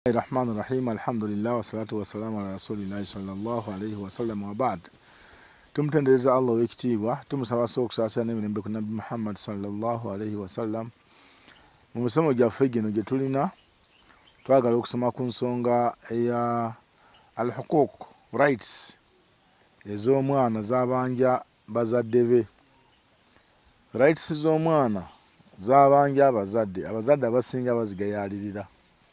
الرحمن الرحيم الحمد لله والصلاة والسلام على رسول الله صلى الله عليه وسلم وبعد tumtendereza Allah wekitiibwa tumusaba sokusasa n'emirembe ku Nabi Muhammad sallallahu alayhi wasallam. Mu musomo gyaffe gino gye tulina twagala okusoma ku nsonga eya al-huquq rights ez'omwana z'abanja bazadde be. Rights z'omwana z'abanja abazadde abasinga bazigayalirira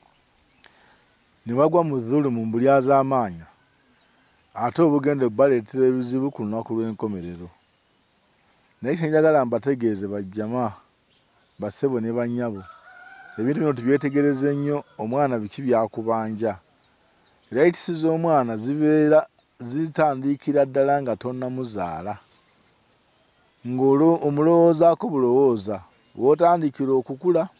ne bagwa mu dhulumu mu lyaz'amaanyi ate obugende baleetera ebizibu ku lunaku lw'enkomerero. Naye kyenjagala mbategeeze bajjama basebo ne bannyabo, ebintu bino tubyetegereze nnyo. Omwana biki byakubanja. Rights z'omwana zibeera zitandikira ddala nga tonnamuzaala, ng'omulowoozaako bulowooza bw'otandikira okukula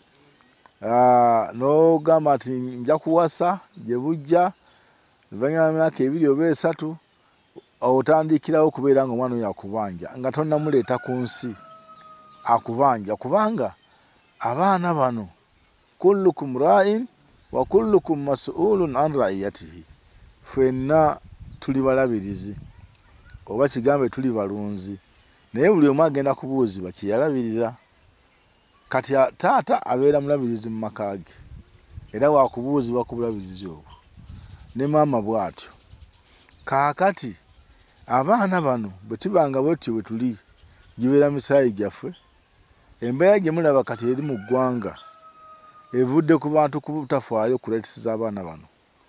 n'ogamba nti nja kuwasa gye bujja luvannyuma myaka 2 oba 3 otandikirawo okubeera nga omwana oyo akubanja nga tonnamuleeta ku nsi akubanja, kubanga abaana bano kullukum ra'in wa kullukum mas'ulun an ra'iyatihi, ffenna tuli balabirizi oba kigambe tuli balunzi, naye buli omu agenda kubuuzibwa kye yalabirira. Kati taata abeera mulabirizi mu maka ge era waakubuuzibwa ku bulabirizi obwo, ne maama bw'atyo. Kaakati abaana bano bwe tubanga bwetyo bwe tuli gibeera misaayi gyaffe, embeera gye mulaba kati eri mu ggwanga evudde ku bantu kubutafaayo ku rights z'abaana bano.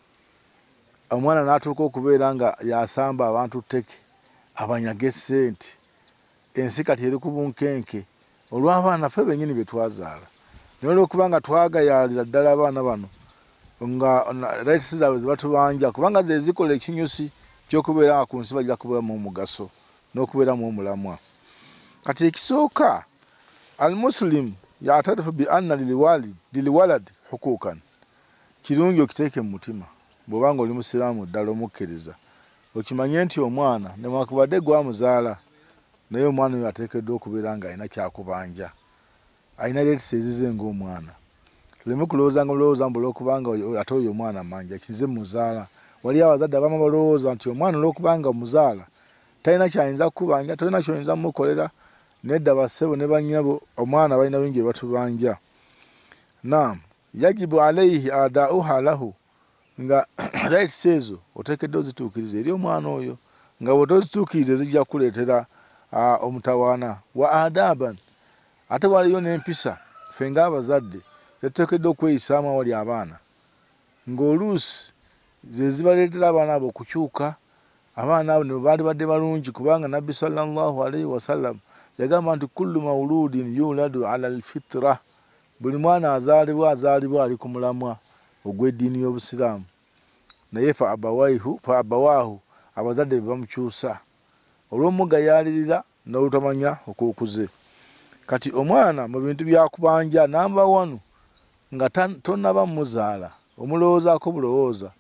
Omwana n'atuuka okubeera nga yasamba abantu tteke abanyage ssente, ensi kati eri ku bunkenke olw'abaana ffe bennyini be twazaala. Naye olw'okuba nga twagayaalira ddala abaana bano nga rights zaabwe ze batubanja, kubanga ze zikola ekinyusi ky'okubeera nga ku nsi bajja kubeeramu omugaso n'okubeeramu omulamwa. Kati ekisooka, al-muslim ya'tarifu bi anna lilwalad huquqan. Kirungi okiteeke mu mutima bw'oba nga oli musiraamu ddala omukkiriza, okimanye nti omwana newankubadde gwamuzaala, naye omwana oyo ateekeddwa okubeera nga alina kyakubanja, alina rights ezize ng'omwana. Tuleme kulowooza nga olw'okubanga ate oyo omwana manja kize muzaala. Wali abazadde abamu balowooza nti omwana olw'okubanga muzaala talina kyayinza kukubanja, talina kyoyinza mukolera. Nedda bassebo ne bannyabo, omwana balina bingi bye batubanja. Naam, yajibu alayhi adaa'uha lahu, nga rights ezo oteekeddwa ozituukiriza eri omwana oyo, nga bw'otozituukiriza zijja kuleetera omutawaana wa adaban. Ate waliyo n'empisa ffe ng'abazadde zetuteekeddwa okweyisaamu awali abaana, ng'oluusi ze zibaleetera abaana abo okukyuka. Abaana abo ne bandibadde balungi, kubanga Nabbi sallallahu alayhi wasallam yagamba nti kullu mawludin yuladu ala alfitra, buli mwana azaalibwa ali ku mulamwa ogw'eddiini y'Obusiraamu. Naye fa abawaahu abazadde be bamukyusa olw'omugayaalirira n'olutamanya okukuze. Kati omwana mu bintu byakubanja namba 1 nga tonnaba muzaala, omulowoozaako bulowooza,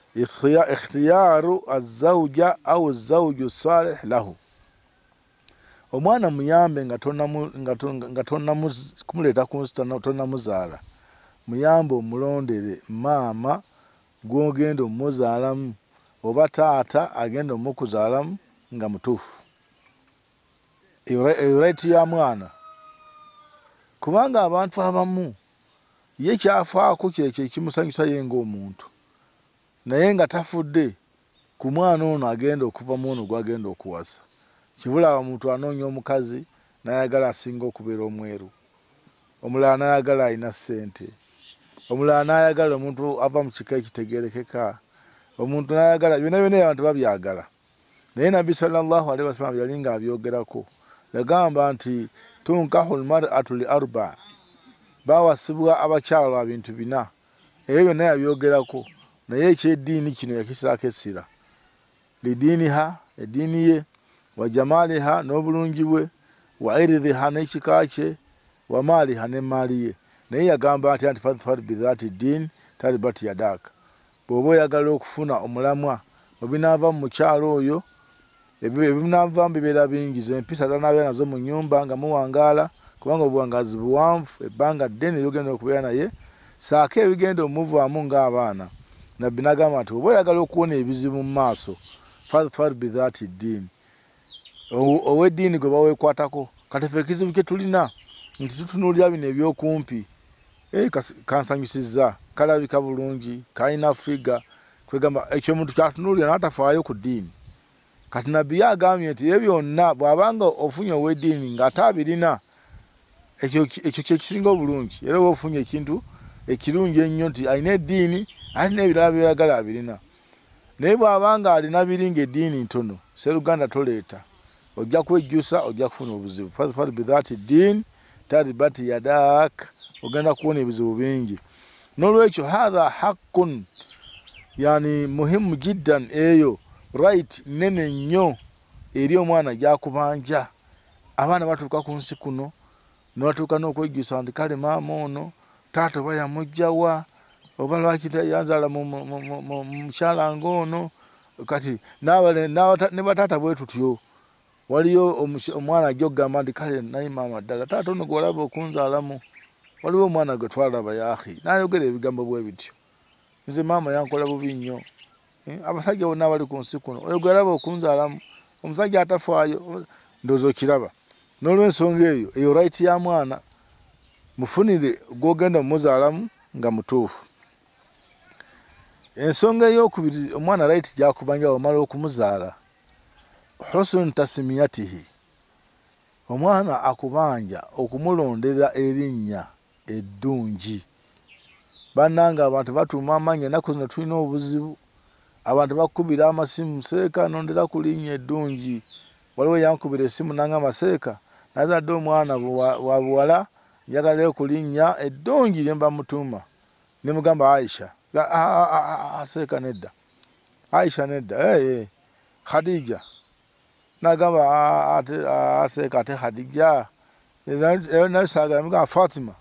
ikhtiyaaru azawja au zawju salih lahu. Omwana muyambe nga kumuleeta ku nsi tonnamuzaala, muyambe omulondere maama gw'ogenda omumuzaalamu oba taata agenda omukuzaalamu nga mutuufu. Eyo right ya mwana, kubanga abantu abamu ye kyafaako kyekyo ekimusanyusa ye ng'omuntu, naye nga tafudde ku mwana ono agenda okuva mu ono gw'agenda okuwasa. Kibula omuntu anoonya omukazi n'ayagala asinga okubeera omweru, omulala n'ayagala alina ssente, omulala n'ayagala omuntu ava mu kika ekitegeerekeka, omuntu n'ayagala byonna abantu babyagala. Naye Nabbi sallallahu alaihi wasallam yali nga abyogerako, yagamba nti tunkahu almar'atu li 4, bawasibwa abakyala lwa bintu 4. Ebyo byonna yabyogerako, naye ekyeddiini kino yakisaako essira. Lidiiniha, eddiini ye, wa jamaaliha, n'obulungi bwe, wa iridhiha, n'ekika kye, wa maaliha, n'emaali ye. Naye yagamba nti fadhfar bidhaati ddiin taribat yadaaka. Bw'oba oyagala okufuna omulamwa mu binaava mu mukyalo oyo, ebinaavaamu bibeera bingi, z'empisa z'anaabeera nazo mu nnyumba nga muwangaala, kubanga obuwangazi buwanvu, ebbanga ddene ly'ogenda okubeera naye saako ebigenda omuvaamu ng'abaana nabbi n'agamba nti oba oyagala okuwona ebizibu mu maaso fadfar bidhaati ddiini ow'eddiini gwe baweekwatako kati ffe ekizibu kye tulina nti tutunuulira bino ebyokumpi kansanyusizza kalabika bulungi kalina friga kwegamba ekyo omuntu kyatunuulira n'atafaayo ku ddiini kati nabbi yagambye nti ebyo byonna bw'abanga ofunye ow'eddiini ng'ate abirina ekyo kyekisinga obulungi era oba ofunye ekintu ekirungi ennyo nti alina eddiini ate n'ebirala by'oyagala abirina naye bw'abanga alina biringa eddiini ntono seruganda toleeta ojja kwejjusa ojja kufuna obuzibu fadfar bidhaati ddiin taribati yadak ogenda kuwona ebizibu bingi n'olwekyo hatha haqqun yani muhimu jiddan eyo right nene nnyo eri omwana gyakubanja abaana batuuka ku nsi kuno nibatuuka n'okwejjusa nti kale maama ono taata oba yamugjawa oba lwaki yanzaala mu mukyala ng'ono kati ne bataata bwe tutyo waliyo omwana ajja okugamba nti kale naye maama ddala taata ono gwolaba okunzaalamu waliwo omwana gwe twalaba yaahi n'ayogera ebigambo bwe bityo nze maama yankola bubi nnyo abasajja bonna abali ku nsi kuno oyo gwolaba okunzaalamu omusajja atafaayo ndowooza okiraba n'olw'ensonga eyo right ya mwana mufunire gw'ogenda mumuzaalamu nga mutuufu ensonga ey'okubiri omwana right gyakubanja omala okumuzaala husnu tasimiyatihi omwana akubanja okumulondera erinnya eddungi bannanga abantu batuuma amannya ennaku zino tulina obuzibu abantu bakubira amasimu seeka nondera ku linnya eddungi waliwo yankubira essimu nangamba seeka nazadde omwana wa buwala njagalayo ku linnya eddungi lye mba mutuuma ne mugamba Aisha seeka nedda Aisha nedda Khadija nagamba seeka ate Khadija nasagala mugamba Fatima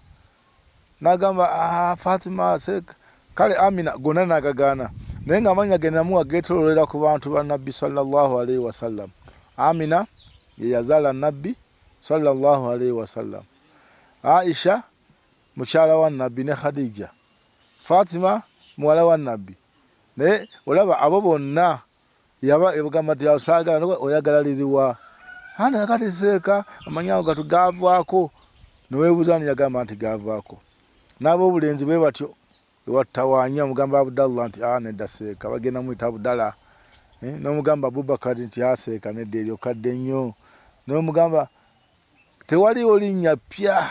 nagamba Fatima seeka kale Amina gonna nagagaana naye nga amanya genamuwa getololera ku bantu ba nabbi sallallahu alaihi wasallam Amina ye yazaala nabbi sallallahu alaihi wasallam Aisha mukyala wa nabbi ne Khadija Fatima muwala wa nabbi naye olaba abo bonna yabagamba nti asaagala oyagala liriwa hana kati seeka amanyago gatugavaako neweebuuza niyagamba nti gavaako n'ab'obulenzi bwe batyo ewatawaanya omugamba Abdallah nti nedda seeka bagenda muyita Abdallah n'omugamba Abubakar nti seeka nedda eryo kadde nnyo n'omugamba tewaliwo linnya ppya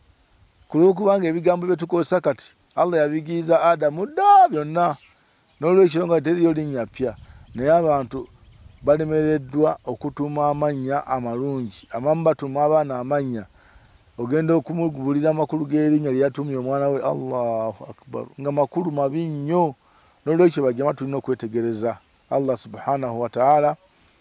ku lw'okubanga ebigambo bye tukozesa kati Allah yabigiiza Adamu dda byonna n'olwekyo nga teriyo linnya ppya naye abantu balemereddwa okutuuma amannya amalungi amamu batuuma abaana amannya ogenda okumugulira amakulu g'erinnya lye yatumye omwana we Allahu akbar nga makulu mabi nnyo n'olwekyo bajjama tulina okwetegereza Allah subhanahu wa ta'ala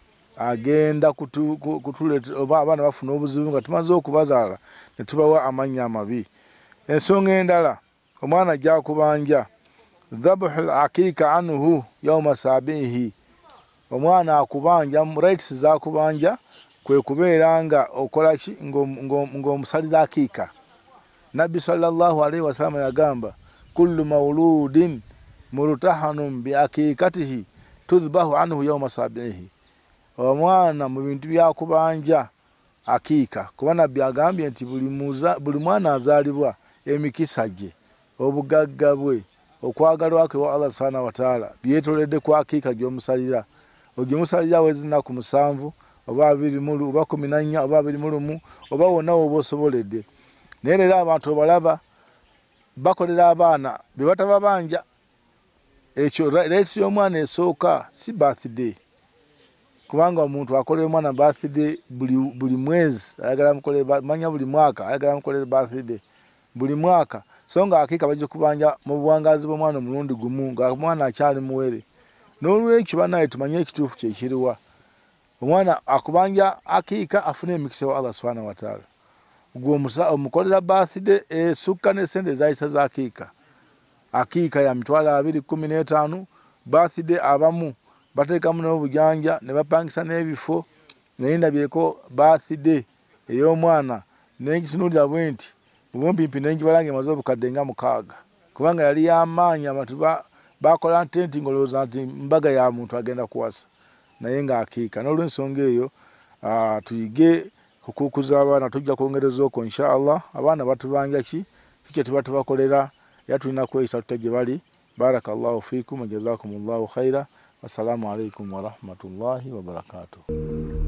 agenda kutuleeta oba abaana bafuna obuzibu nga tumaze okubazaala ne tubawa amannya amabi ensonga endala omwana gyakubanja dhabhul aqiqa anhu yawma sabihi omwana akubanja rights zakubanja kwe kubeera nga okola ki ng'omusalira akiika nabbi sallallahu alaihi wasallam yagamba kullu mawludin murtahanun bi aqiqatihi tudhbahu anhu yawma sabihi omwana mu bintu byakubanja akiika kuba nabbi agambye nti buli mwana azaalibwa emikisa gye obugagga bwe okwagalwa kwe wa Allah subhanahu wa ta'ala byetoledde ku akiika gy'omusalira ogyemusalira wezinaku 7 oba 20 oba 14 oba 21 oba wonna oba osoboledde naye leero abantu obalaba bakolera abaana be batababanja ekyo leero y'omwana esooka si birthday kubanga omuntu akolera omwana birthday buli mwezi ayagala mukolera manya buli mwaka ayagala mukolera birthday buli mwaka so nga akiika bajja kubanja mu buwangazi bw'omwana omulundi gumu nga omwana akyali muwere n'olwekyo banaye tumanye ekituufu kye kiriwa omwana akubanja akiika afune emikisa wa Allah subhanahu wa ta'ala omukolera birthday esukka n'essente ezayisa za akiika ya mitwalo 215 birthday abamu bateekamu n'obujanja ne bapangisa n'ebifo naye ndabyeko birthday ey'omwana n'ekitunuulira bwe nti obumpimpi n'enjibalange emaze obukadde nga 6 kubanga yali yamaanyi abantu bakola ntenti ngolooza nti mbaga ya muntu agenda kuwasa naye ng'akiika. N'olw'ensonga eyo tuyige okukuza abaana, tujja kwongereza okwo inshallah. Abaana batubanja kiki tuba tubakolera, era tulina kweyisa tuta gye bali. Barakallahu fikum wa jazakumullahu khaira. Assalamu alaikum wa rahmatullahi wa barakatuh.